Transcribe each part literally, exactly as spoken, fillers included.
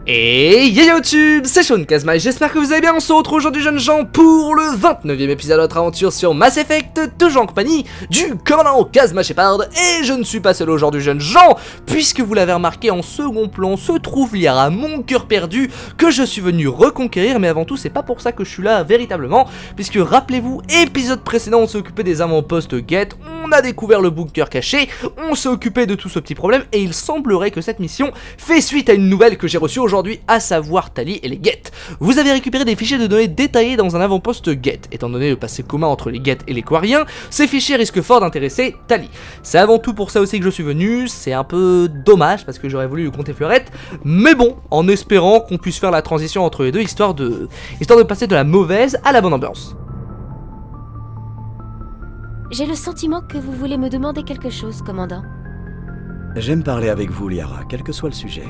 Et yo YouTube, c'est Sean Kazma et j'espère que vous allez bien. On se retrouve aujourd'hui jeunes gens pour le vingt-neuvième épisode de notre aventure sur Mass Effect, toujours en compagnie du commandant Kazma Shepard. Et je ne suis pas seul aujourd'hui jeunes gens, puisque vous l'avez remarqué en second plan se trouve Liara, mon cœur perdu, que je suis venu reconquérir. Mais avant tout c'est pas pour ça que je suis là véritablement, puisque rappelez-vous, épisode précédent on s'est occupé des avant-postes Geth, on a découvert le bunker caché, on s'est occupé de tout ce petit problème. Et il semblerait que cette mission fait suite à une nouvelle que j'ai reçue aujourd'hui, à savoir Tali et les Geth. Vous avez récupéré des fichiers de données détaillés dans un avant-poste Geth. Étant donné le passé commun entre les Geth et les Quariens, ces fichiers risquent fort d'intéresser Tali. C'est avant tout pour ça aussi que je suis venu. C'est un peu dommage parce que j'aurais voulu lui compter fleurette, mais bon, en espérant qu'on puisse faire la transition entre les deux, histoire de, histoire de passer de la mauvaise à la bonne ambiance. J'ai le sentiment que vous voulez me demander quelque chose, commandant. J'aime parler avec vous, Liara, quel que soit le sujet.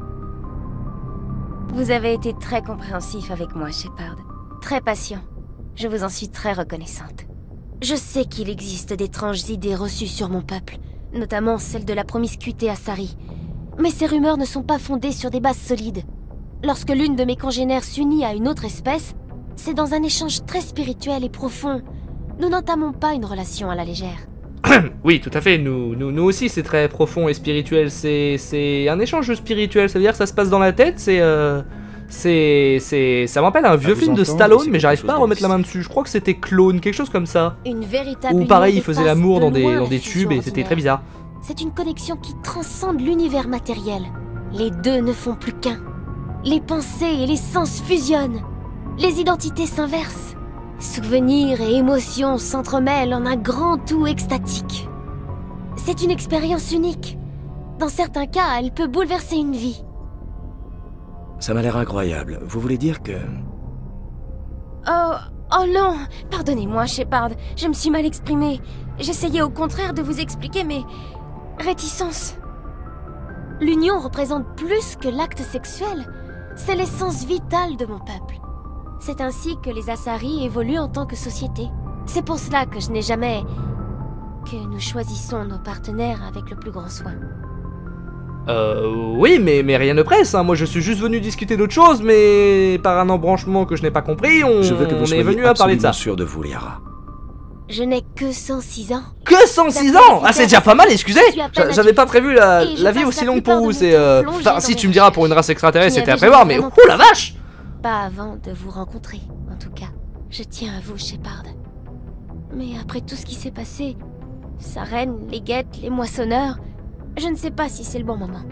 Vous avez été très compréhensif avec moi, Shepard. Très patient. Je vous en suis très reconnaissante. Je sais qu'il existe d'étranges idées reçues sur mon peuple, notamment celle de la promiscuité à Sari. Mais ces rumeurs ne sont pas fondées sur des bases solides. Lorsque l'une de mes congénères s'unit à une autre espèce, c'est dans un échange très spirituel et profond. Nous n'entamons pas une relation à la légère. Oui, tout à fait, nous, nous, nous aussi c'est très profond et spirituel, c'est un échange spirituel, ça veut dire que ça se passe dans la tête, c'est... Euh, c'est... Ça me rappelle un vieux film de Stallone, mais j'arrive pas à remettre la main dessus, je crois que c'était Clone, quelque chose comme ça. Une véritable Ou pareil, il faisait l'amour dans des, dans des tubes et c'était très bizarre. C'est une connexion qui transcende l'univers matériel. Les deux ne font plus qu'un. Les pensées et les sens fusionnent. Les identités s'inversent. Souvenirs et émotions s'entremêlent en un grand tout extatique. C'est une expérience unique. Dans certains cas, elle peut bouleverser une vie. Ça m'a l'air incroyable. Vous voulez dire que... Oh, oh non! Pardonnez-moi, Shepard. Je me suis mal exprimée. J'essayais au contraire de vous expliquer mes... réticences. L'union représente plus que l'acte sexuel. C'est l'essence vitale de mon peuple. C'est ainsi que les Asari évoluent en tant que société. C'est pour cela que je n'ai jamais... que nous choisissons nos partenaires avec le plus grand soin. Euh... Oui, mais, mais rien ne presse, hein. Moi je suis juste venu discuter d'autre chose, mais... par un embranchement que je n'ai pas compris, on, je veux que vous on est venu à parler de ça. Sûr de vous, Liara. Je n'ai que cent six ans. Que cent six ans? Ah c'est déjà pas mal, excusez. J'avais pas prévu la, la vie aussi longue pour vous, c'est... Euh... Enfin, si tu me diras pour une race extraterrestre c'était à prévoir, mais... Oh la vache! Pas avant de vous rencontrer, en tout cas. Je tiens à vous, Shepard. Mais après tout ce qui s'est passé, sa reine, les Geth, les moissonneurs, je ne sais pas si c'est le bon moment.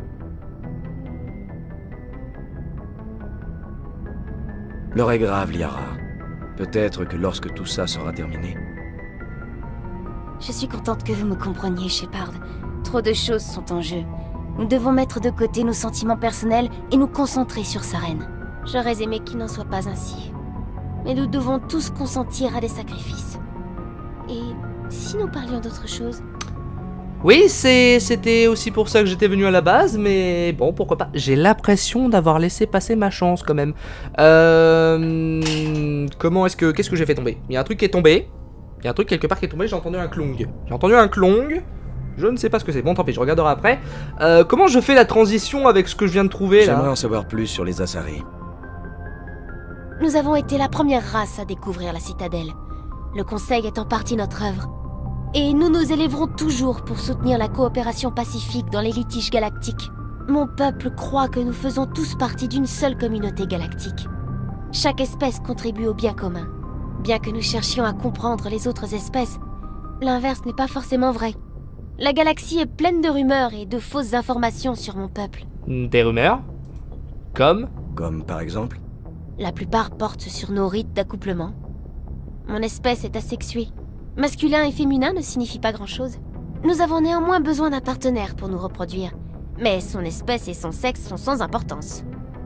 L'heure est grave, Liara. Peut-être que lorsque tout ça sera terminé... Je suis contente que vous me compreniez, Shepard. Trop de choses sont en jeu. Nous devons mettre de côté nos sentiments personnels et nous concentrer sur sa reine. J'aurais aimé qu'il n'en soit pas ainsi. Mais nous devons tous consentir à des sacrifices. Et si nous parlions d'autre chose? Oui, c'était aussi pour ça que j'étais venu à la base, mais bon, pourquoi pas. J'ai l'impression d'avoir laissé passer ma chance quand même. Euh... Comment est-ce que... Qu'est-ce que j'ai fait tomber? Il y a un truc qui est tombé. Il y a un truc quelque part qui est tombé, j'ai entendu un clong. J'ai entendu un clong. Je ne sais pas ce que c'est. Bon, tant pis, je regarderai après. Euh, comment je fais la transition avec ce que je viens de trouver là? J'aimerais en savoir plus sur les Asari. Nous avons été la première race à découvrir la citadelle. Le Conseil est en partie notre œuvre. Et nous nous élèverons toujours pour soutenir la coopération pacifique dans les litiges galactiques. Mon peuple croit que nous faisons tous partie d'une seule communauté galactique. Chaque espèce contribue au bien commun. Bien que nous cherchions à comprendre les autres espèces, l'inverse n'est pas forcément vrai. La galaxie est pleine de rumeurs et de fausses informations sur mon peuple. Des rumeurs? Comme? Comme par exemple? La plupart portent sur nos rites d'accouplement. Mon espèce est asexuée. Masculin et féminin ne signifient pas grand-chose. Nous avons néanmoins besoin d'un partenaire pour nous reproduire. Mais son espèce et son sexe sont sans importance.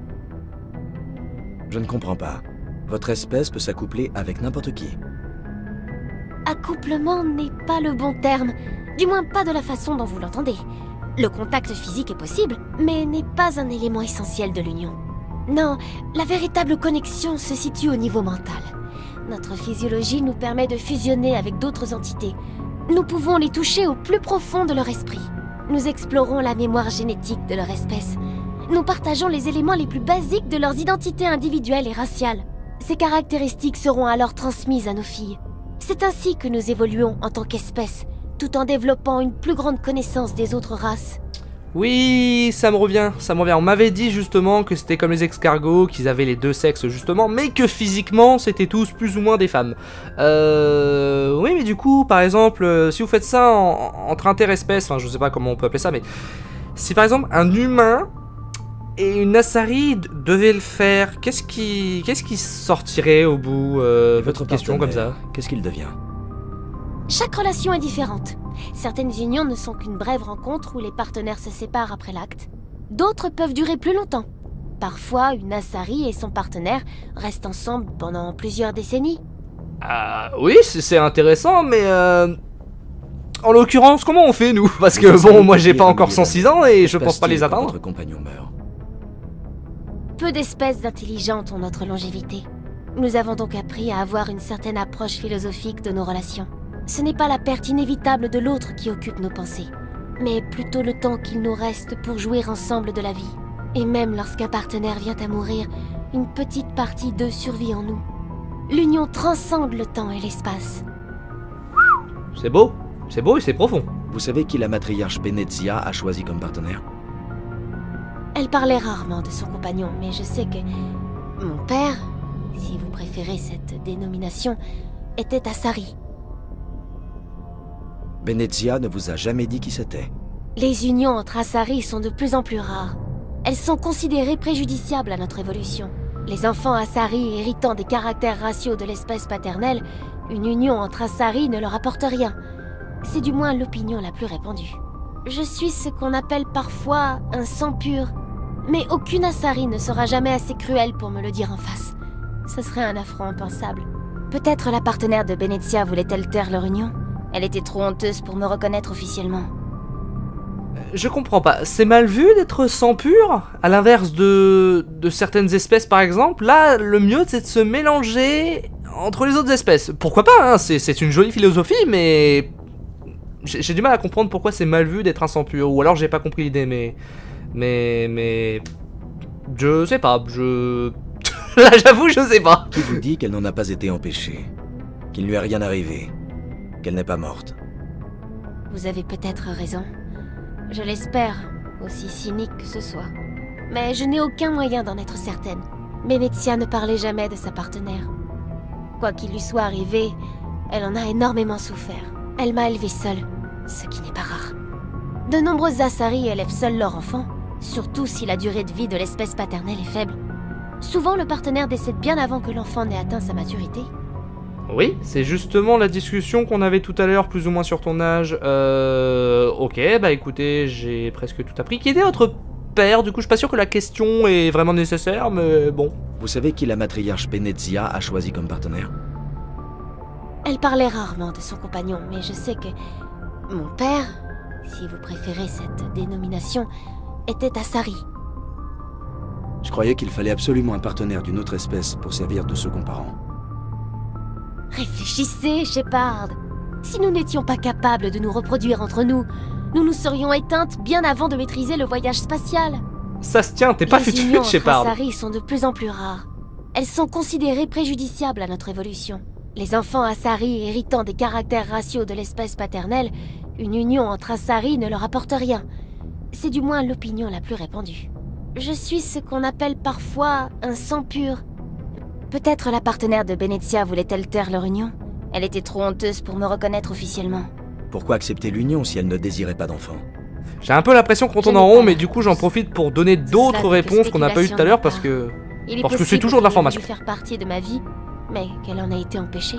Je ne comprends pas. Votre espèce peut s'accoupler avec n'importe qui. Accouplement n'est pas le bon terme. Du moins pas de la façon dont vous l'entendez. Le contact physique est possible, mais n'est pas un élément essentiel de l'union. Non, la véritable connexion se situe au niveau mental. Notre physiologie nous permet de fusionner avec d'autres entités. Nous pouvons les toucher au plus profond de leur esprit. Nous explorons la mémoire génétique de leur espèce. Nous partageons les éléments les plus basiques de leurs identités individuelles et raciales. Ces caractéristiques seront alors transmises à nos filles. C'est ainsi que nous évoluons en tant qu'espèce, tout en développant une plus grande connaissance des autres races. Oui, ça me revient, ça me revient. On m'avait dit justement que c'était comme les escargots, qu'ils avaient les deux sexes justement, mais que physiquement c'était tous plus ou moins des femmes. Euh... Oui, mais du coup, par exemple, euh, si vous faites ça en, entre interespèces, enfin je sais pas comment on peut appeler ça, mais si par exemple un humain et une Asari devaient le faire, qu'est-ce qui, qu'est-ce qui sortirait au bout euh, Et votre question comme ça? Qu'est-ce qu'il devient? Chaque relation est différente. Certaines unions ne sont qu'une brève rencontre où les partenaires se séparent après l'acte. D'autres peuvent durer plus longtemps. Parfois, une Asari et son partenaire restent ensemble pendant plusieurs décennies. Ah oui, c'est intéressant, mais euh, en l'occurrence, comment on fait nous? Parce que Vous bon, savez moi j'ai qui pas est encore au cent milieu six ans et je Que pense pas les se passe-t-il quand atteindre. Votre compagnon meurt. Peu d'espèces intelligentes ont notre longévité. Nous avons donc appris à avoir une certaine approche philosophique de nos relations. Ce n'est pas la perte inévitable de l'autre qui occupe nos pensées, mais plutôt le temps qu'il nous reste pour jouir ensemble de la vie. Et même lorsqu'un partenaire vient à mourir, une petite partie d'eux survit en nous. L'union transcende le temps et l'espace. C'est beau, c'est beau et c'est profond. Vous savez qui la matriarche Benezia a choisi comme partenaire? Elle parlait rarement de son compagnon, mais je sais que mon père, si vous préférez cette dénomination, était Asari. Benezia ne vous a jamais dit qui c'était? Les unions entre Asari sont de plus en plus rares. Elles sont considérées préjudiciables à notre évolution. Les enfants Asari héritant des caractères raciaux de l'espèce paternelle, une union entre Asari ne leur apporte rien. C'est du moins l'opinion la plus répandue. Je suis ce qu'on appelle parfois un sang pur. Mais aucune Asari ne sera jamais assez cruelle pour me le dire en face. Ce serait un affront impensable. Peut-être la partenaire de Benezia voulait-elle taire leur union? Elle était trop honteuse pour me reconnaître officiellement. Je comprends pas, c'est mal vu d'être sang pur? À l'inverse de, de certaines espèces par exemple, là le mieux c'est de se mélanger entre les autres espèces. Pourquoi pas, hein, c'est une jolie philosophie, mais j'ai du mal à comprendre pourquoi c'est mal vu d'être un sang pur, ou alors j'ai pas compris l'idée, mais... Mais... mais... Je sais pas, je... Là j'avoue je sais pas. Qui vous dit qu'elle n'en a pas été empêchée? Qu'il ne lui est rien arrivé? Qu'elle n'est pas morte? Vous avez peut-être raison. Je l'espère, aussi cynique que ce soit. Mais je n'ai aucun moyen d'en être certaine. Benezia ne parlait jamais de sa partenaire. Quoi qu'il lui soit arrivé, elle en a énormément souffert. Elle m'a élevée seule, ce qui n'est pas rare. De nombreuses Asari élèvent seuls leurs enfants, surtout si la durée de vie de l'espèce paternelle est faible. Souvent, le partenaire décède bien avant que l'enfant n'ait atteint sa maturité. Oui, c'est justement la discussion qu'on avait tout à l'heure, plus ou moins sur ton âge. Euh... Ok, bah écoutez, j'ai presque tout appris. Qui était votre père? Du coup, je suis pas sûr que la question est vraiment nécessaire, mais bon. Vous savez qui la matriarche Benezia a choisi comme partenaire? Elle parlait rarement de son compagnon, mais je sais que mon père, si vous préférez cette dénomination, était Asari. Je croyais qu'il fallait absolument un partenaire d'une autre espèce pour servir de second parent. Réfléchissez, Shepard. Si nous n'étions pas capables de nous reproduire entre nous, nous nous serions éteintes bien avant de maîtriser le voyage spatial. Ça se tient, t'es pas Les unions futur, Shepard. entre Asari sont de plus en plus rares. Elles sont considérées préjudiciables à notre évolution. Les enfants Asari héritant des caractères raciaux de l'espèce paternelle, une union entre Asari ne leur apporte rien. C'est du moins l'opinion la plus répandue. Je suis ce qu'on appelle parfois un sang pur. Peut-être la partenaire de Benezia voulait-elle taire leur union? Elle était trop honteuse pour me reconnaître officiellement. Pourquoi accepter l'union si elle ne désirait pas d'enfant? J'ai un peu l'impression qu'on tourne Je en n'ai rond, pas mais la du coup réponse. j'en profite pour donner Cela d'autres n'est que réponses qu'on n'a pas eues tout à l'heure parce que... Il est Parce que c'est possible toujours de qu'elle ait l'information. voulu faire partie de ma vie, mais qu'elle en a été empêchée.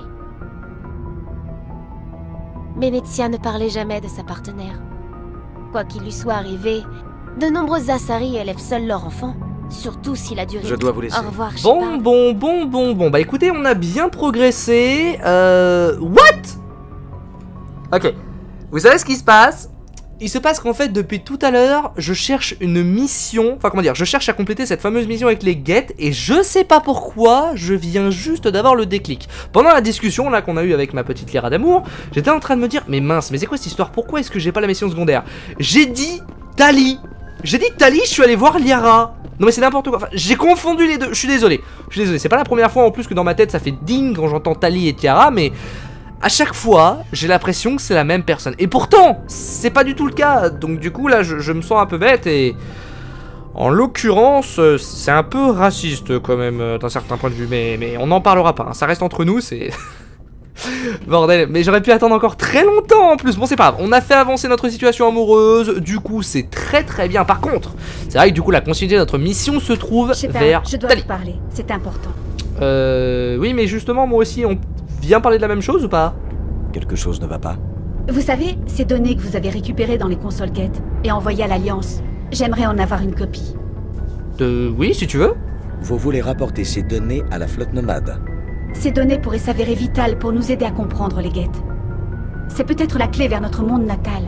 Benezia ne parlait jamais de sa partenaire. Quoi qu'il lui soit arrivé, de nombreuses Asari élèvent seuls leurs enfants, surtout si la durée... Je dois vous laisser. Au revoir, Bon, Shepard. bon, bon, bon, bon. Bah écoutez, on a bien progressé. Euh... What? Ok. Vous savez ce qui se passe? Il se passe qu'en fait, depuis tout à l'heure, je cherche une mission... Enfin, comment dire? Je cherche à compléter cette fameuse mission avec les guettes, et je sais pas pourquoi, je viens juste d'avoir le déclic. Pendant la discussion, là, qu'on a eue avec ma petite Lyra d'amour, j'étais en train de me dire, mais mince, mais c'est quoi cette histoire? Pourquoi est-ce que j'ai pas la mission secondaire? J'ai dit Tali. J'ai dit Tali, je suis allé voir Liara. Non mais c'est n'importe quoi, enfin, j'ai confondu les deux, je suis désolé. Je suis désolé, c'est pas la première fois en plus que dans ma tête ça fait ding quand j'entends Tali et Tiara, mais à chaque fois, j'ai l'impression que c'est la même personne. Et pourtant, c'est pas du tout le cas. Donc du coup là, je, je me sens un peu bête et... En l'occurrence, c'est un peu raciste quand même d'un certain point de vue, mais, mais on n'en parlera pas, hein. Ça reste entre nous, c'est... Bordel, mais j'aurais pu attendre encore très longtemps en plus. Bon c'est pas grave, on a fait avancer notre situation amoureuse, du coup c'est très très bien. Par contre, c'est vrai que du coup la continuité de notre mission se trouve Je vers je dois Tali. vous parler, c'est important. Euh... Oui mais justement moi aussi, on vient parler de la même chose ou pas? Quelque chose ne va pas? Vous savez, ces données que vous avez récupérées dans les consoles Geth et envoyées à l'Alliance, j'aimerais en avoir une copie. Euh... Oui si tu veux. Vous voulez rapporter ces données à la flotte nomade? Ces données pourraient s'avérer vitales pour nous aider à comprendre les Geth. C'est peut-être la clé vers notre monde natal.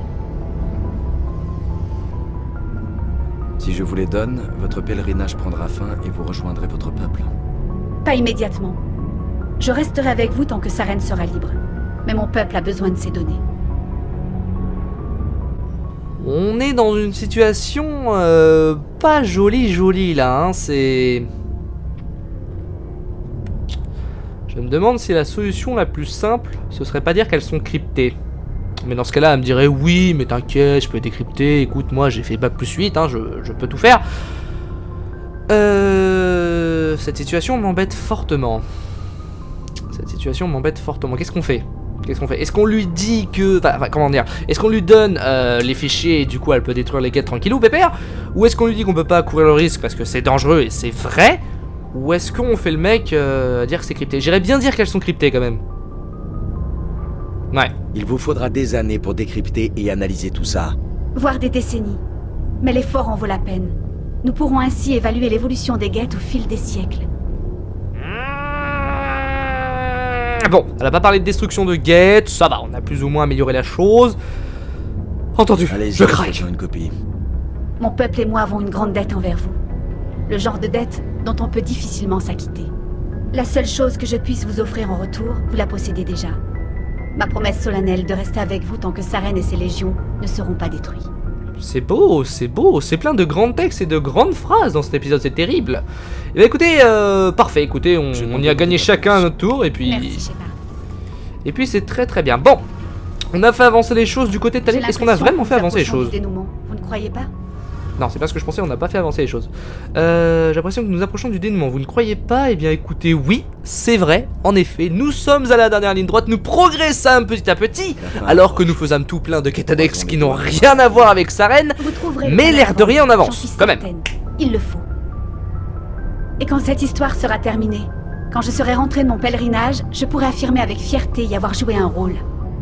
Si je vous les donne, votre pèlerinage prendra fin et vous rejoindrez votre peuple. Pas immédiatement. Je resterai avec vous tant que Saren sera libre. Mais mon peuple a besoin de ces données. On est dans une situation euh, pas jolie jolie là, hein, c'est... Je me demande si la solution la plus simple, ce serait pas dire qu'elles sont cryptées. Mais dans ce cas-là, elle me dirait oui, mais t'inquiète, je peux les décrypter. Écoute, moi j'ai fait bac plus huit, hein, je, je peux tout faire. Euh... Cette situation m'embête fortement. Cette situation m'embête fortement. Qu'est-ce qu'on fait Qu'est-ce qu'on fait Est-ce qu'on lui dit que... Enfin, enfin comment dire Est-ce qu'on lui donne euh, les fichiers et du coup elle peut détruire les quêtes tranquillou, pépère? Ou est-ce qu'on lui dit qu'on peut pas courir le risque parce que c'est dangereux et c'est vrai? Ou est-ce qu'on fait le mec euh, à dire que c'est crypté? J'irais bien dire qu'elles sont cryptées quand même. Ouais. Il vous faudra des années pour décrypter et analyser tout ça. Voire des décennies. Mais l'effort en vaut la peine. Nous pourrons ainsi évaluer l'évolution des Geth au fil des siècles. Bon, elle a pas parlé de destruction de Geth, ça va, on a plus ou moins amélioré la chose. Entendu, Allez-y, je craque. une copie. Mon peuple et moi avons une grande dette envers vous. Le genre de dette dont on peut difficilement s'acquitter. La seule chose que je puisse vous offrir en retour, vous la possédez déjà. Ma promesse solennelle de rester avec vous tant que Saren et ses légions ne seront pas détruits. C'est beau, c'est beau, c'est plein de grands textes et de grandes phrases dans cet épisode, c'est terrible. Et bah écoutez, euh, parfait, écoutez, on, on y a gagné chacun à notre tour et puis... Merci, Shepard. Et puis c'est très très bien. Bon, on a fait avancer les choses du côté de Tali. Est-ce qu'on a vraiment fait avancer les choses? Vous ne croyez pas? Non, c'est pas ce que je pensais, on n'a pas fait avancer les choses. Euh, j'ai l'impression que nous approchons du dénouement. Vous ne croyez pas? Eh bien écoutez, oui, c'est vrai, en effet, nous sommes à la dernière ligne droite, nous progressons petit à petit, alors que nous faisons tout plein de quêtes annexes qui n'ont rien à voir avec Saren, mais l'air de rien on avance, quand même. Il le faut. Et quand cette histoire sera terminée, quand je serai rentré de mon pèlerinage, je pourrai affirmer avec fierté y avoir joué un rôle.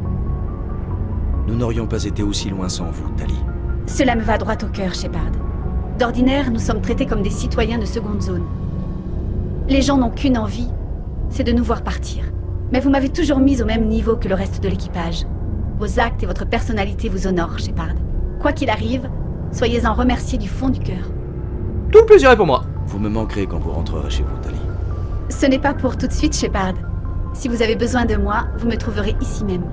Nous n'aurions pas été aussi loin sans vous, Tali. Cela me va droit au cœur, Shepard. D'ordinaire, nous sommes traités comme des citoyens de seconde zone. Les gens n'ont qu'une envie, c'est de nous voir partir. Mais vous m'avez toujours mis au même niveau que le reste de l'équipage. Vos actes et votre personnalité vous honorent, Shepard. Quoi qu'il arrive, soyez-en remerciés du fond du cœur. Tout le plaisir est pour moi. Vous me manquerez quand vous rentrerez chez vous, Tali. Ce n'est pas pour tout de suite, Shepard. Si vous avez besoin de moi, vous me trouverez ici même.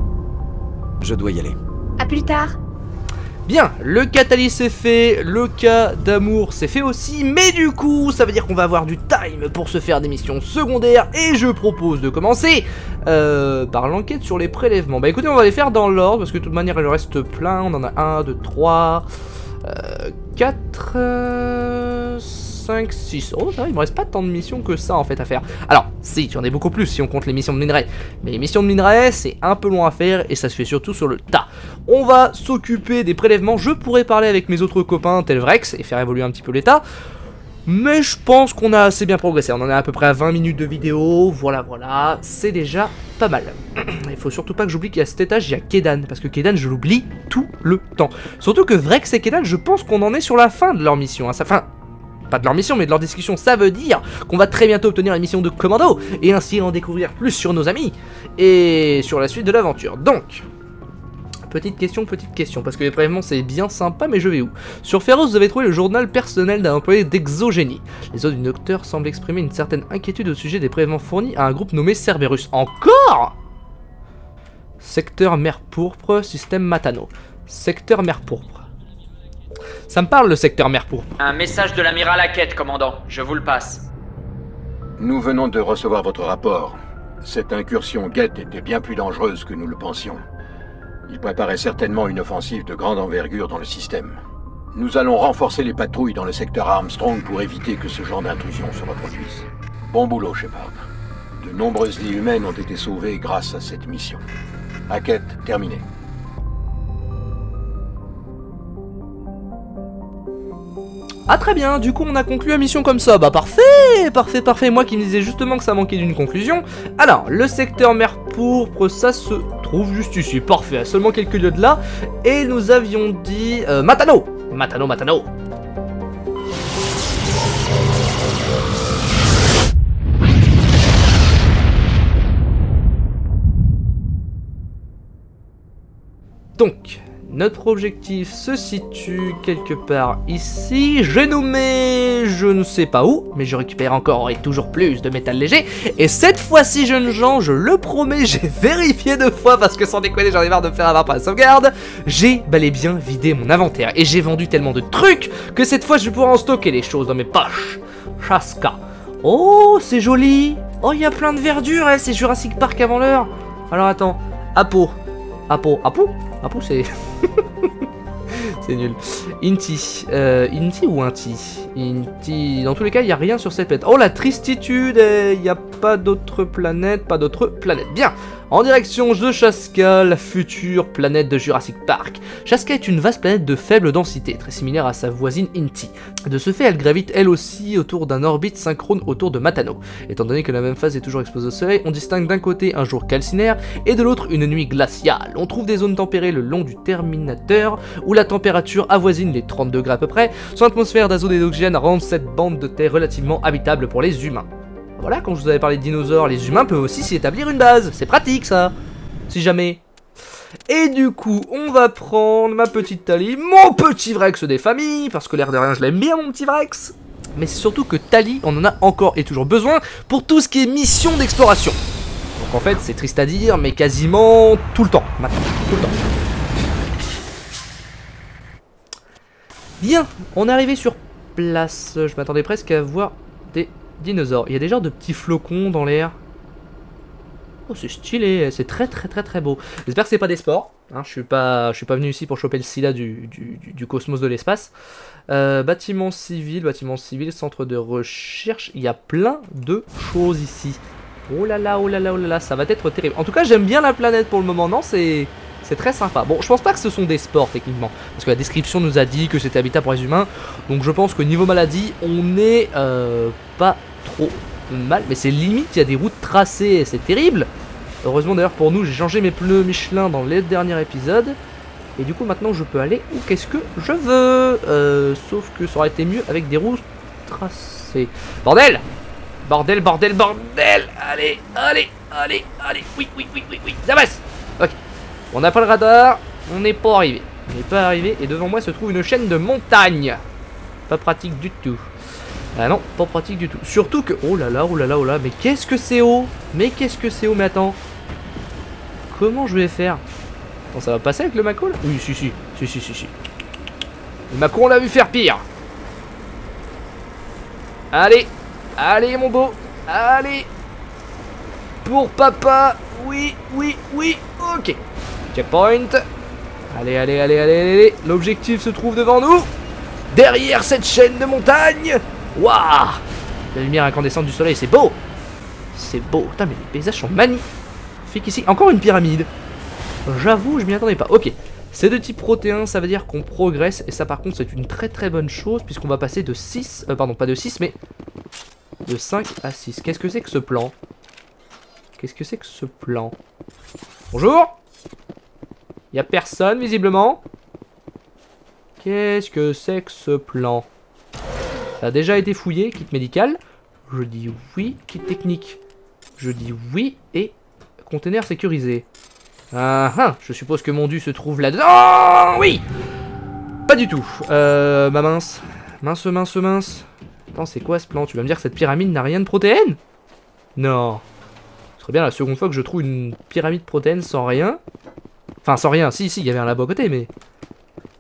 Je dois y aller. À plus tard. Bien, le cas Tali c'est fait, le cas d'amour c'est fait aussi, mais du coup ça veut dire qu'on va avoir du time pour se faire des missions secondaires et je propose de commencer euh, par l'enquête sur les prélèvements. Bah écoutez, on va les faire dans l'ordre parce que de toute manière il en reste plein, on en a un, deux, trois, quatre, cinq, six. Oh ça va, il me reste pas tant de missions que ça en fait à faire. Alors si, j'en ai beaucoup plus si on compte les missions de minerai, mais les missions de minerai c'est un peu long à faire et ça se fait surtout sur le tas. On va s'occuper des prélèvements, je pourrais parler avec mes autres copains tel Vrex et faire évoluer un petit peu l'état. Mais je pense qu'on a assez bien progressé, on en est à peu près à vingt minutes de vidéo, voilà voilà, c'est déjà pas mal. Il faut surtout pas que j'oublie qu'il y a cet étage, il y a Kedan, parce que Kedan je l'oublie tout le temps. Surtout que Vrex et Kedan, je pense qu'on en est sur la fin de leur mission, hein. Ça, fin, pas de leur mission mais de leur discussion, ça veut dire qu'on va très bientôt obtenir la mission de commando et ainsi en découvrir plus sur nos amis et sur la suite de l'aventure. Donc... Petite question, petite question, parce que les prélèvements c'est bien sympa, mais je vais où? Sur Féroce, vous avez trouvé le journal personnel d'un employé d'Exogénie. Les autres du docteur semblent exprimer une certaine inquiétude au sujet des prélèvements fournis à un groupe nommé Cerberus. Encore? Secteur mer pourpre, système Matano. Secteur mer pourpre. Ça me parle le secteur mer pourpre. Un message de l'amiral Hackett, commandant. Je vous le passe. Nous venons de recevoir votre rapport. Cette incursion guette était bien plus dangereuse que nous le pensions. Il préparait certainement une offensive de grande envergure dans le système. Nous allons renforcer les patrouilles dans le secteur Armstrong pour éviter que ce genre d'intrusion se reproduise. Bon boulot, Shepard. De nombreuses vies humaines ont été sauvées grâce à cette mission. Hackett, terminé. Ah très bien, du coup on a conclu la mission comme ça. Bah parfait, parfait, parfait. Moi qui me disais justement que ça manquait d'une conclusion. Alors, le secteur mer pourpre, ça se trouve juste ici. Parfait, à seulement quelques lieues de là. Et nous avions dit... Euh, Matano Matano, Matano. Donc... notre objectif se situe quelque part ici. J'ai nommé je ne sais pas où, mais je récupère encore et toujours plus de métal léger. Et cette fois-ci, jeunes gens, je le promets, j'ai vérifié deux fois parce que sans déconner, j'en ai marre de me faire avoir par la sauvegarde. J'ai bel et bien vidé mon inventaire et j'ai vendu tellement de trucs que cette fois, je vais pouvoir en stocker les choses dans mes poches. Chaska. Oh, c'est joli. Oh, il y a plein de verdure, hein. C'est Jurassic Park avant l'heure. Alors attends, Apo. Apo, Apo Apo, c'est... c'est nul. Inti. Euh, Inti ou Inti Inti. Dans tous les cas, il n'y a rien sur cette planète. Oh, la tristitude. Il n'y a pas d'autre planète. Pas d'autre planète. Bien. En direction de Chaska, la future planète de Jurassic Park. Chaska est une vaste planète de faible densité, très similaire à sa voisine Inti. De ce fait, elle gravite elle aussi autour d'un orbite synchrone autour de Matano. Étant donné que la même phase est toujours exposée au soleil, on distingue d'un côté un jour calcinaire et de l'autre une nuit glaciale. On trouve des zones tempérées le long du Terminateur, où la température avoisine les trente degrés à peu près. Son atmosphère d'azote et d'oxygène rend cette bande de terre relativement habitable pour les humains. Voilà, quand je vous avais parlé de dinosaures, les humains peuvent aussi s'y établir une base. C'est pratique ça, si jamais. Et du coup, on va prendre ma petite Tali, mon petit Vrex des familles, parce que l'air de rien, je l'aime bien mon petit Vrex. Mais c'est surtout que Tali, on en a encore et toujours besoin pour tout ce qui est mission d'exploration. Donc en fait, c'est triste à dire, mais quasiment tout le temps, maintenant, tout le temps. Bien, on est arrivé sur place. Je m'attendais presque à voir des... dinosaures. Il y a des genres de petits flocons dans l'air. Oh, c'est stylé, c'est très très très très beau. J'espère que c'est pas des spores. Hein, je suis pas, je suis pas venu ici pour choper le sida du, du, du, du cosmos de l'espace. Euh, bâtiment civil, bâtiment civil, centre de recherche. Il y a plein de choses ici. Oh là là, oh là là, oh là là, ça va être terrible. En tout cas, j'aime bien la planète pour le moment. Non, c'est... c'est très sympa. Bon, je pense pas que ce sont des spores techniquement, parce que la description nous a dit que c'était habitable pour les humains. Donc je pense que niveau maladie, on est euh, pas trop mal. Mais c'est limite, il y a des routes tracées, c'est terrible. Heureusement d'ailleurs pour nous, j'ai changé mes pneus Michelin dans les derniers épisodes. Et du coup maintenant je peux aller où qu'est-ce que je veux. euh, Sauf que ça aurait été mieux avec des routes tracées. Bordel Bordel, bordel, bordel. Allez, allez, allez, allez. Oui, oui, oui, oui, oui, ça passe. Ok. On n'a pas le radar, on n'est pas arrivé. On n'est pas arrivé et devant moi se trouve une chaîne de montagnes. Pas pratique du tout. Ah non, pas pratique du tout. Surtout que... oh là là, oh là là, oh là. Mais qu'est-ce que c'est haut? Mais qu'est-ce que c'est haut? Mais attends. Comment je vais faire? Attends, ça va passer avec le Mako là? Oui, si, si. Si, si, si, si. Le Mako, on l'a vu faire pire. Allez. Allez, mon beau. Allez. Pour papa. Oui, oui, oui. Ok. Checkpoint. Allez, allez, allez, allez, allez. L'objectif se trouve devant nous. Derrière cette chaîne de montagnes. Waouh. La lumière incandescente du soleil, c'est beau. C'est beau. Putain, mais les paysages sont magnifiques ici. Encore une pyramide. J'avoue, je m'y attendais pas. Ok. C'est de type protéin, ça veut dire qu'on progresse. Et ça, par contre, c'est une très très bonne chose. Puisqu'on va passer de six... Euh, pardon, pas de six, mais... de cinq à six. Qu'est-ce que c'est que ce plan? Qu'est-ce que c'est que ce plan? Bonjour. Il y a personne, visiblement. Qu'est-ce que c'est que ce plan? Ça a déjà été fouillé, kit médical. Je dis oui, kit technique. Je dis oui et conteneur sécurisé. Ah ah, je suppose que mon dû se trouve là-dedans. Oui. Pas du tout. Euh, bah mince. Mince, mince, mince. Attends, c'est quoi ce plan? Tu vas me dire que cette pyramide n'a rien de protéines? Non. Ce serait bien la seconde fois que je trouve une pyramide protéine sans rien. Enfin, sans rien. Si, si, il y avait un labo à côté, mais...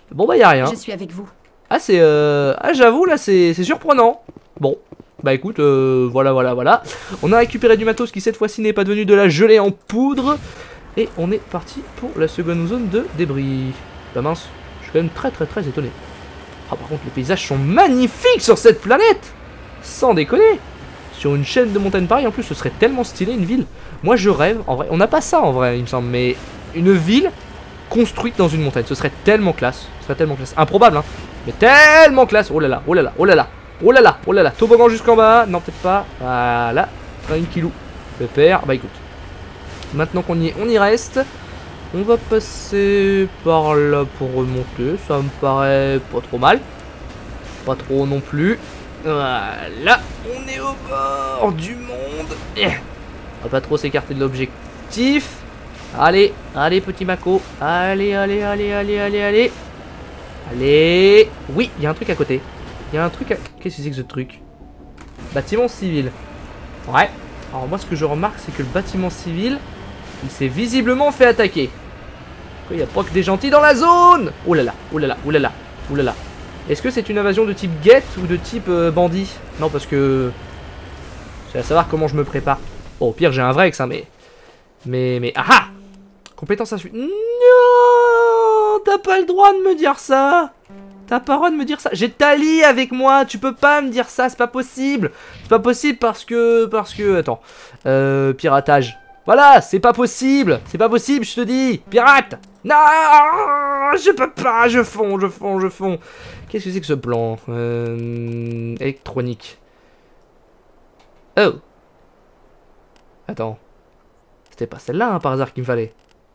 Bon bah y'a rien. Je suis avec vous. Ah c'est... Euh... Ah j'avoue là c'est surprenant. Bon. Bah écoute, euh, voilà, voilà, voilà. On a récupéré du matos qui cette fois-ci n'est pas devenu de la gelée en poudre. Et on est parti pour la seconde zone de débris. Bah mince, je suis quand même très très très étonné. Ah par contre les paysages sont magnifiques sur cette planète. Sans déconner. Sur une chaîne de montagnes pareille, en plus ce serait tellement stylé une ville. Moi je rêve, en vrai, on n'a pas ça en vrai il me semble, mais une ville construite dans une montagne, ce serait tellement classe. Ce serait tellement classe, improbable hein, mais tellement classe. Oh là là, oh là là, oh là là. Oh là là, oh là là, toboggan jusqu'en bas. Non, peut-être pas. Voilà. Tranquillou. Pépère. Bah écoute. Maintenant qu'on y est, on y reste. On va passer par là pour remonter. Ça me paraît pas trop mal. Pas trop non plus. Voilà. On est au bord du monde. On va pas trop s'écarter de l'objectif. Allez, allez, petit Mako. Allez, allez, allez, allez, allez, allez. Allez. Oui, il y a un truc à côté. Il y a un truc à... Qu'est-ce que c'est que ce truc? Bâtiment civil. Ouais. Alors moi ce que je remarque c'est que le bâtiment civil, il s'est visiblement fait attaquer. Il n'y a pas que des gentils dans la zone. Oh là là, oh là là, oh là là, oh là là. Est-ce que c'est une invasion de type guette ou de type euh, bandit? Non parce que... C'est à savoir comment je me prépare. Bon au pire j'ai un Vrex hein mais... Mais... Mais... Ah ah. Compétence à suivre. Non. T'as pas le droit de me dire ça. T'as pas le droit de me dire ça. J'ai Tali avec moi. Tu peux pas me dire ça. C'est pas possible. C'est pas possible parce que... Parce que... Attends. Euh... Piratage. Voilà. C'est pas possible. C'est pas possible, je te dis. Pirate. Non. Je peux pas. Je fonds. Je fonds. Je fonds. Qu'est-ce que c'est que ce plan euh... Électronique. Oh. Attends. C'était pas celle-là, hein, par hasard, qu'il me fallait.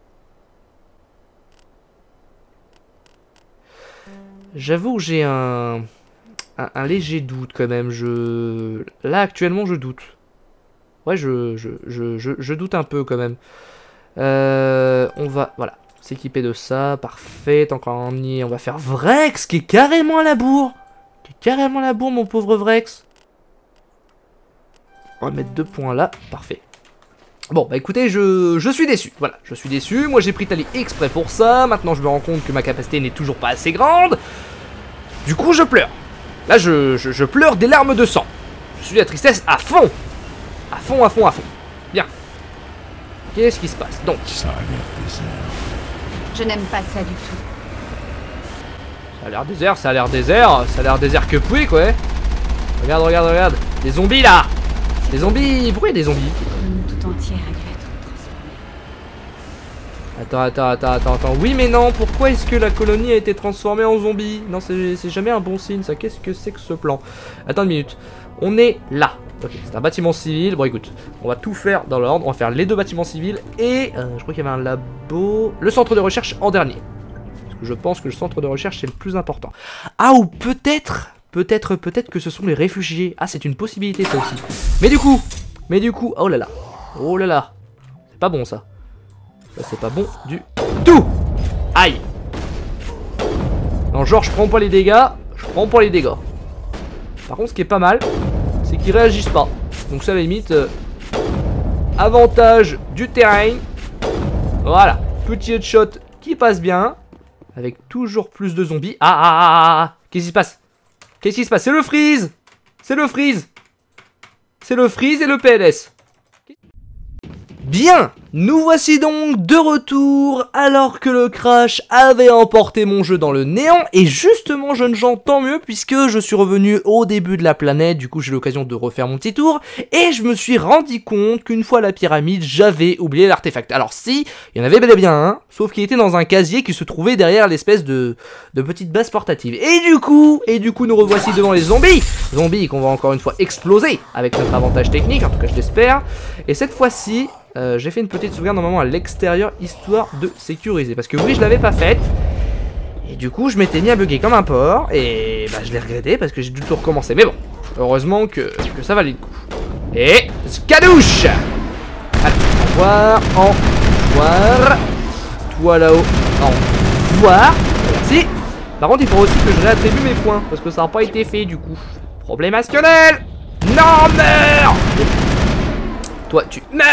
J'avoue que j'ai un, un, un léger doute quand même. Je Là, actuellement, je doute. Ouais, je, je, je, je, je doute un peu quand même. Euh, on va, voilà, s'équiper de ça. Parfait. Tant qu'on y est, on va faire Vrex, qui est carrément à la bourre. Qui est carrément à la bourre, mon pauvre Vrex. On va mettre deux points là. Parfait. Bon, bah écoutez, je, je suis déçu. Voilà, je suis déçu. Moi, j'ai pris Tali exprès pour ça. Maintenant, je me rends compte que ma capacité n'est toujours pas assez grande. Du coup, je pleure. Là, je, je, je pleure des larmes de sang. Je suis la tristesse à fond. À fond, à fond, à fond. Bien. Qu'est-ce qui se passe? Donc. Je n'aime pas ça du tout. Ça a l'air désert, ça a l'air désert. Ça a l'air désert que pouille, quoi. Regarde, regarde, regarde. Des zombies, là. Des zombies. Pourquoi il y a des zombies? Tout entière a dû être transformée. Attends, attends, attends, attends, attends. Oui, mais non. Pourquoi est-ce que la colonie a été transformée en zombie? Non, c'est jamais un bon signe, ça. Qu'est-ce que c'est que ce plan? Attends une minute. On est là. Ok, c'est un bâtiment civil. Bon, écoute, on va tout faire dans l'ordre. On va faire les deux bâtiments civils et euh, je crois qu'il y avait un labo. Le centre de recherche en dernier. Parce que je pense que le centre de recherche c'est le plus important. Ah, ou peut-être, peut-être, peut-être que ce sont les réfugiés. Ah, c'est une possibilité ça aussi. Mais du coup, mais du coup, oh là là. Oh là là, c'est pas bon ça. Ça c'est pas bon du tout. Aïe. Non genre je prends pas les dégâts. Je prends pas les dégâts. Par contre ce qui est pas mal, c'est qu'ils réagissent pas. Donc ça à la limite euh, avantage du terrain. Voilà, petit headshot qui passe bien. Avec toujours plus de zombies. Ah ah ah ah ah. Qu'est-ce qui se passe? Qu'est-ce qui se passe? C'est le freeze. C'est le freeze. C'est le freeze et le P L S. Bien, nous voici donc de retour alors que le crash avait emporté mon jeu dans le néant. Et justement, jeunes gens, tant mieux puisque je suis revenu au début de la planète. Du coup, j'ai l'occasion de refaire mon petit tour. Et je me suis rendu compte qu'une fois à la pyramide, j'avais oublié l'artefact. Alors si, il y en avait bel et bien un, sauf qu'il était dans un casier qui se trouvait derrière l'espèce de, de petite base portative. Et du coup, et du coup, nous revoici devant les zombies. Zombies qu'on va encore une fois exploser avec notre avantage technique, en tout cas je l'espère. Et cette fois-ci... Euh, j'ai fait une petite sauvegarde normalement à l'extérieur histoire de sécuriser parce que oui je l'avais pas faite et du coup je m'étais mis à bugger comme un porc et bah je l'ai regretté parce que j'ai dû tout recommencer mais bon heureusement que, que ça valait le coup. Et scadouche. Allez, au revoir, au revoir. Toi là-haut, au revoir. Merci. Par contre il faut aussi que je réattribue mes points parce que ça n'a pas été fait du coup. Problémationnel. Non, meurs. Toi, tu meurs!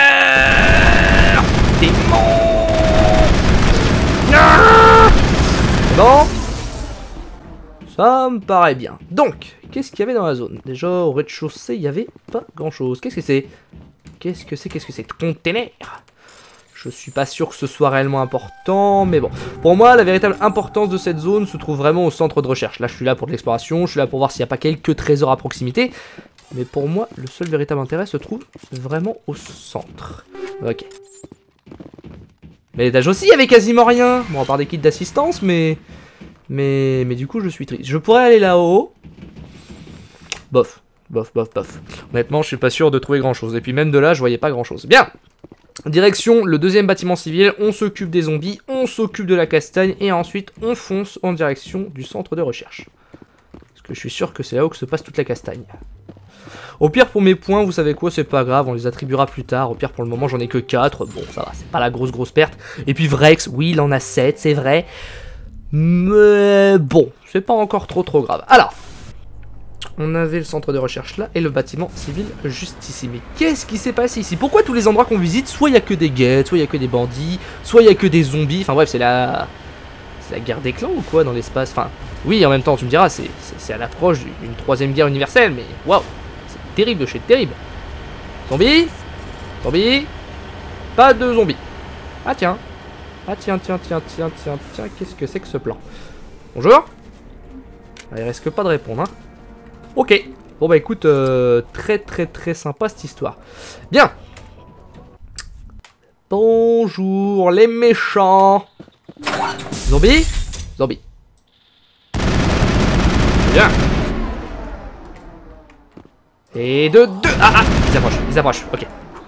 Démon! C'est bon? Ça me paraît bien. Donc, qu'est-ce qu'il y avait dans la zone? Déjà, au rez-de-chaussée, il n'y avait pas grand-chose. Qu'est-ce que c'est? Qu'est-ce que c'est? Qu'est-ce que c'est? Container. Je suis pas sûr que ce soit réellement important, mais bon. Pour moi, la véritable importance de cette zone se trouve vraiment au centre de recherche. Là, je suis là pour de l'exploration, je suis là pour voir s'il n'y a pas quelques trésors à proximité. Mais pour moi, le seul véritable intérêt se trouve vraiment au centre. Ok. Mais l'étage aussi, il y avait quasiment rien. Bon, à part des kits d'assistance, mais... Mais... Mais du coup, je suis triste. Je pourrais aller là-haut. Bof. Bof, bof, bof. Honnêtement, je suis pas sûr de trouver grand-chose. Et puis même de là, je voyais pas grand-chose. Bien. Direction le deuxième bâtiment civil. On s'occupe des zombies, on s'occupe de la castagne. Et ensuite, on fonce en direction du centre de recherche. Parce que je suis sûr que c'est là où que se passe toute la castagne. Au pire, pour mes points, vous savez quoi, c'est pas grave, on les attribuera plus tard. Au pire, pour le moment, j'en ai que quatre. Bon, ça va, c'est pas la grosse grosse perte. Et puis Vrex, oui, il en a sept, c'est vrai. Mais bon, c'est pas encore trop trop grave. Alors, on avait le centre de recherche là et le bâtiment civil juste ici. Mais qu'est-ce qui s'est passé ici? Pourquoi tous les endroits qu'on visite, soit il y a que des guettes, soit il y a que des bandits, soit il y a que des zombies. Enfin bref, c'est la... c'est la guerre des clans ou quoi dans l'espace? Enfin, oui, en même temps, tu me diras, c'est à l'approche d'une troisième guerre universelle, mais waouh! Terrible de chez terrible. Zombie. Zombie. Pas de zombies. Ah tiens. Ah tiens, tiens, tiens, tiens, tiens, tiens. Qu'est-ce que c'est que ce plan? Bonjour. Ah, il risque pas de répondre, hein. Ok. Bon bah écoute, euh, très très très sympa cette histoire. Bien. Bonjour les méchants. Zombie. Zombie. Bien. Et de deux. Ah ah, ils approchent, ils approchent, ok.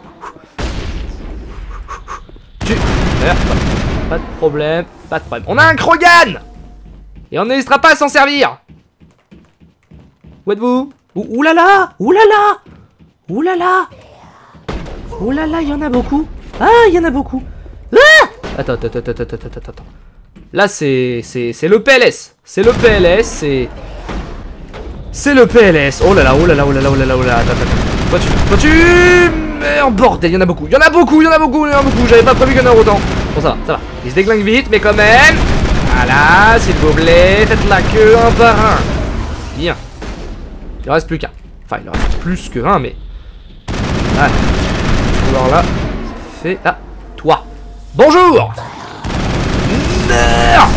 Tu. Pas de problème, pas de problème. On a un Krogan. Et on n'hésitera pas à s'en servir. Où êtes-vous? Ouh là là. Ouh là là. Ouh là là. Ouh là là, il y en a beaucoup. Ah, il y en a beaucoup. Ah. Attends, attends, attends, attends, attends, attends, attends. Là, c'est c'est le P L S. C'est le P L S, c'est... C'est le P L S. Oh là là, oh là là, oh là là, oh là là, oh là là. Attends, attends. Toi tu, toi tu... Merde, bordel, il y en a beaucoup. Il y en a beaucoup, il y en a beaucoup, il y en a beaucoup. J'avais pas prévu qu'il y en ait autant. Bon, ça va, ça va. Il se déglingue vite, mais quand même. Voilà, s'il vous plaît, faites la queue un par un. Bien. Il en reste plus qu'un. Enfin, il en reste plus que un, mais... Voilà. Alors là, c'est fait. Ah, toi. Bonjour. Merde.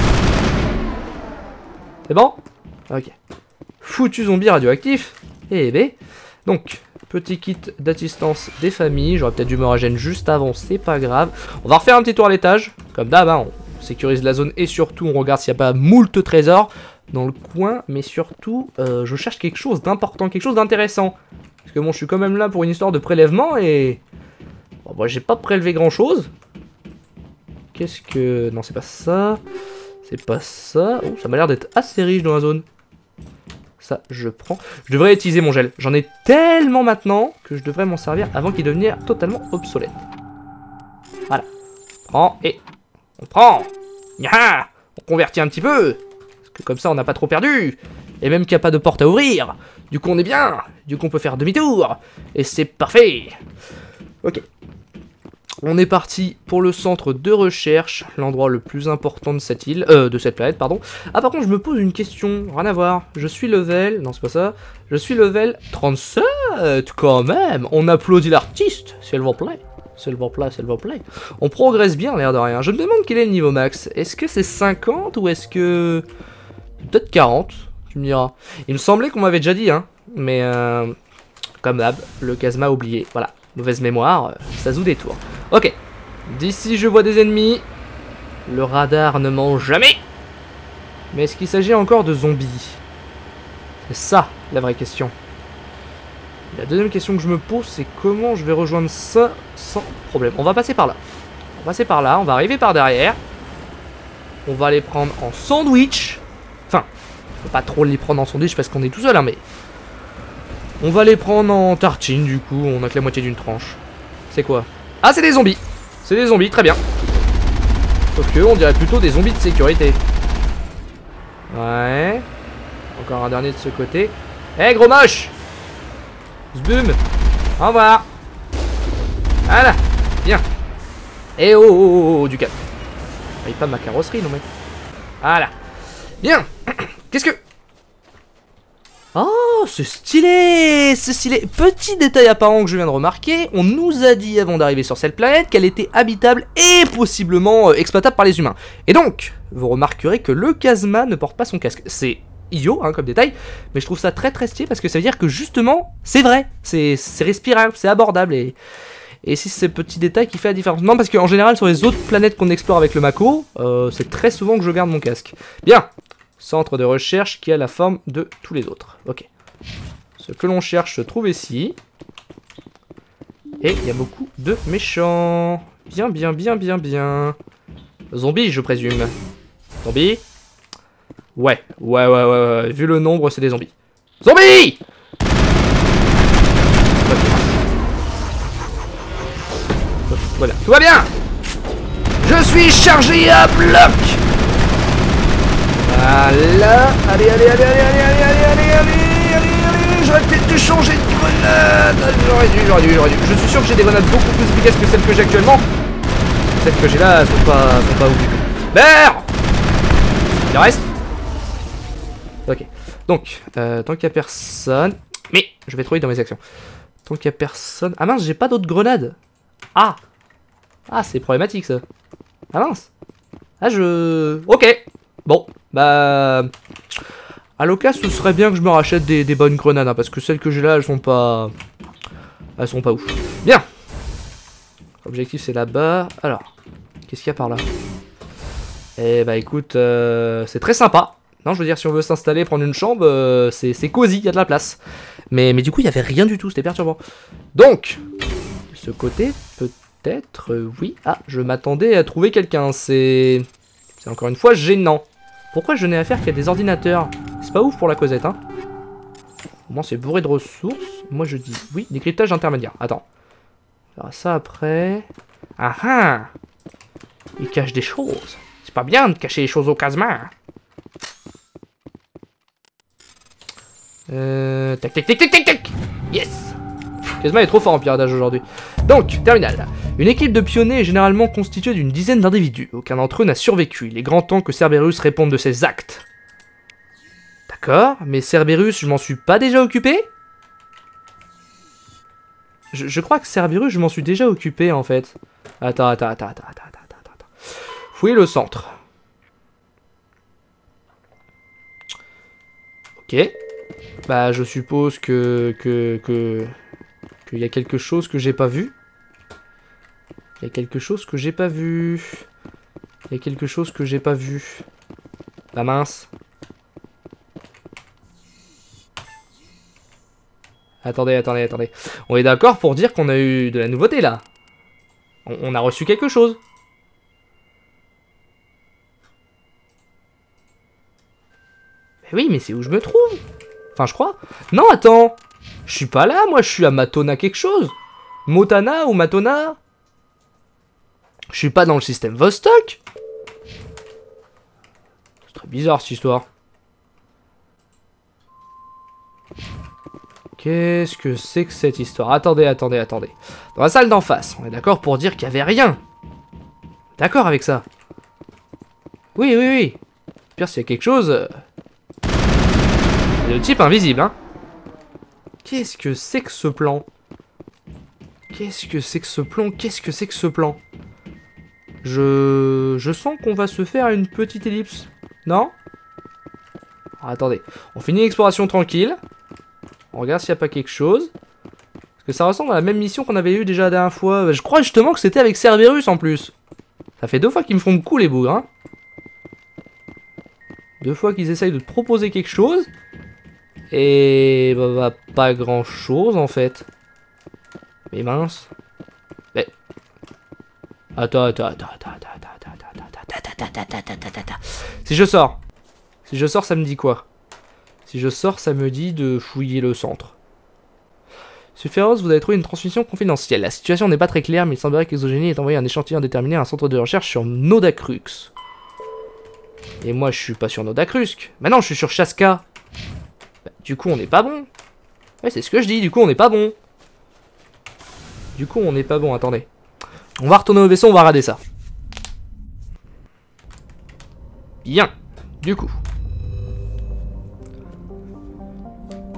C'est bon? Ok. Foutu zombie radioactif. Et B. Donc, petit kit d'assistance des familles. J'aurais peut-être dû me régénérer juste avant, c'est pas grave. On va refaire un petit tour à l'étage. Comme d'hab, hein, on sécurise la zone et surtout on regarde s'il n'y a pas moult trésors dans le coin. Mais surtout, euh, je cherche quelque chose d'important, quelque chose d'intéressant. Parce que bon, je suis quand même là pour une histoire de prélèvement et... Bon, moi, j'ai pas prélevé grand-chose. Qu'est-ce que... Non, c'est pas ça. C'est pas ça. Oh, ça m'a l'air d'être assez riche dans la zone. Ça, je prends. Je devrais utiliser mon gel. J'en ai tellement maintenant que je devrais m'en servir avant qu'il devienne totalement obsolète. Voilà. On prend et... On prend. Yaha. On convertit un petit peu. Parce que comme ça, on n'a pas trop perdu. Et même qu'il n'y a pas de porte à ouvrir. Du coup, on est bien. Du coup, on peut faire demi-tour. Et c'est parfait. Ok. On est parti pour le centre de recherche, l'endroit le plus important de cette île, euh, de cette planète, pardon. Ah, par contre, je me pose une question, rien à voir. Je suis level, non, c'est pas ça. Je suis level trente-sept, quand même. On applaudit l'artiste, s'il vous plaît. S'il vous plaît, s'il vous plaît. On progresse bien, l'air de rien. Je me demande quel est le niveau max. Est-ce que c'est cinquante ou est-ce que... Peut-être quarante, tu me diras. Il me semblait qu'on m'avait déjà dit, hein. Mais, euh, comme d'hab, le Kazma a oublié, voilà. Mauvaise mémoire, ça joue des tours. Ok, d'ici je vois des ennemis. Le radar ne ment jamais. Mais est-ce qu'il s'agit encore de zombies? C'est ça la vraie question. La deuxième question que je me pose, c'est comment je vais rejoindre ça sans problème. On va passer par là. On va passer par là, on va arriver par derrière. On va les prendre en sandwich. Enfin, on peut pas trop les prendre en sandwich parce qu'on est tout seul, hein, mais... On va les prendre en tartine, du coup, on a que la moitié d'une tranche. C'est quoi? Ah, c'est des zombies. C'est des zombies, très bien. Sauf que, on dirait plutôt des zombies de sécurité. Ouais. Encore un dernier de ce côté. Eh, hey, gros moche! Zboum! Au revoir! Voilà! Bien! Eh oh, oh, oh, oh, du calme. Paye pas ma carrosserie, non mais. Voilà! Bien! Qu'est-ce que... Oh, c'est stylé, c'est stylé. Petit détail apparent que je viens de remarquer, on nous a dit avant d'arriver sur cette planète qu'elle était habitable et possiblement euh, exploitable par les humains. Et donc, vous remarquerez que le Kazma ne porte pas son casque. C'est idiot hein, comme détail, mais je trouve ça très très stylé parce que ça veut dire que justement, c'est vrai, c'est respirable, c'est abordable et... Et c'est ce petit détail qui fait la différence. Non, parce qu'en général, sur les autres planètes qu'on explore avec le Mako, euh, c'est très souvent que je garde mon casque. Bien. Centre de recherche qui a la forme de tous les autres. Ok. Ce que l'on cherche se trouve ici. Et il y a beaucoup de méchants. Bien, bien, bien, bien, bien. Zombies, je présume. Zombies? Ouais, ouais, ouais, ouais, ouais. Vu le nombre, c'est des zombies. Zombies! Voilà, tout va bien. Je suis chargé à bloc. Voilà. Allez, allez, allez, allez, allez, allez, allez, allez, allez, allez, allez. J'aurais peut-être dû changer de grenade. J'aurais dû, j'aurais dû, j'aurais dû. Je suis sûr que j'ai des grenades beaucoup plus efficaces que celles que j'ai actuellement. Celles que j'ai là sont pas, sont pas ouf du tout. Merde. Il reste. Ok. Donc, euh, tant qu'il y a personne. Mais, je vais trop vite dans mes actions. Tant qu'il y a personne. Ah mince, j'ai pas d'autres grenades. Ah. Ah, c'est problématique ça. Ah mince. Ah, je... Ok. Bon, bah... À l'occasion, ce serait bien que je me rachète des, des bonnes grenades, hein, parce que celles que j'ai là, elles sont pas... Elles sont pas ouf. Bien. L'objectif, c'est là-bas. Alors, qu'est-ce qu'il y a par là? Eh bah écoute, euh, c'est très sympa. Non, je veux dire, si on veut s'installer, prendre une chambre, euh, c'est cosy, il y a de la place. Mais, mais du coup, il n'y avait rien du tout, c'était perturbant. Donc, de ce côté, peut-être... Peut-être, euh, oui. Ah, je m'attendais à trouver quelqu'un. C'est... C'est encore une fois gênant. Pourquoi je n'ai affaire qu'à des ordinateurs? C'est pas ouf pour la causette, hein. Au moins, c'est bourré de ressources. Moi, je dis oui. Décryptage intermédiaire. Attends. On verra ça après. Ah ah! Il cache des choses. C'est pas bien de cacher les choses au Kazma. Euh... Tac, tac, tac, tac, tac, tac! Yes! Kazma est trop fort en piratage aujourd'hui. Donc, terminal. Une équipe de pionniers est généralement constituée d'une dizaine d'individus. Aucun d'entre eux n'a survécu. Il est grand temps que Cerberus réponde de ses actes. D'accord, mais Cerberus, je m'en suis pas déjà occupé? je, je crois que Cerberus, je m'en suis déjà occupé en fait. Attends, attends, attends, attends, attends, attends, attends. Fouiller le centre. Ok. Bah, je suppose que... que... que... qu'il y a quelque chose que j'ai pas vu. Il y a quelque chose que j'ai pas vu. Il y a quelque chose que j'ai pas vu. La mince. Attendez, attendez, attendez. On est d'accord pour dire qu'on a eu de la nouveauté là. On, on a reçu quelque chose. Mais oui, mais c'est où je me trouve? Enfin, je crois. Non, attends. Je suis pas là, moi, je suis à Matona quelque chose. Motana ou Matona? Je suis pas dans le système Vostok. C'est très bizarre cette histoire. Qu'est-ce que c'est que cette histoire? Attendez, attendez, attendez. Dans la salle d'en face, on est d'accord pour dire qu'il y avait rien. D'accord avec ça. Oui, oui, oui. Pire s'il y a quelque chose... Euh... Le type invisible, hein. Qu'est-ce que c'est que ce plan? Qu'est-ce que c'est que ce plan? Qu'est-ce que c'est que ce plan? Je... Je sens qu'on va se faire une petite ellipse. Non? Alors, attendez. On finit l'exploration tranquille. On regarde s'il n'y a pas quelque chose. Parce que ça ressemble à la même mission qu'on avait eue déjà la dernière fois. Je crois justement que c'était avec Cerberus en plus. Ça fait deux fois qu'ils me font le coup les bougres, hein. Deux fois qu'ils essayent de te proposer quelque chose. Et... Bah, bah pas grand chose en fait. Mais mince. Mais... Attends, attends, attends, attends, attends, attends, attends, attends, attends, attends, attends, attends, attends. Si je sors. Si je sors, ça me dit quoi? Si je sors, ça me dit de fouiller le centre. Suphéros, vous avez trouvé une transmission confidentielle. La situation n'est pas très claire, mais il semblerait qu'Exogénie ait envoyé un échantillon déterminé à un centre de recherche sur Nodacrux. Et moi, je suis pas sur Nodacrux. Maintenant, je suis sur Chaska. Bah, du coup, on n'est pas bon. Ouais, c'est ce que je dis. Du coup, on n'est pas bon. Du coup, on n'est pas bon. Attendez. On va retourner au vaisseau, on va regarder ça. Bien. Du coup.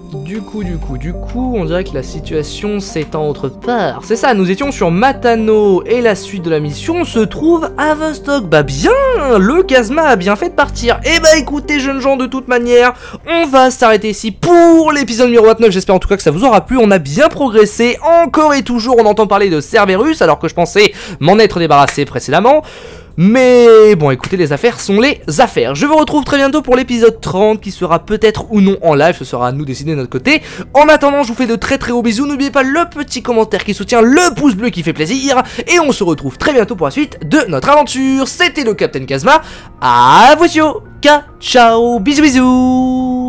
Du coup, du coup, du coup, on dirait que la situation s'étend autre part. C'est ça, nous étions sur Matano et la suite de la mission se trouve à Vostok. Bah bien, le Kazma a bien fait de partir. Et bah écoutez, jeunes gens, de toute manière, on va s'arrêter ici pour l'épisode numéro vingt-neuf. J'espère en tout cas que ça vous aura plu. On a bien progressé. Encore et toujours, on entend parler de Cerberus alors que je pensais m'en être débarrassé précédemment. Mais bon, écoutez, les affaires sont les affaires. Je vous retrouve très bientôt pour l'épisode trente qui sera peut-être ou non en live. Ce sera à nous décider de notre côté. En attendant, je vous fais de très très gros bisous. N'oubliez pas le petit commentaire qui soutient, le pouce bleu qui fait plaisir. Et on se retrouve très bientôt pour la suite de notre aventure. C'était le Captain Kazma. À vous, ciao, ciao, bisous bisous.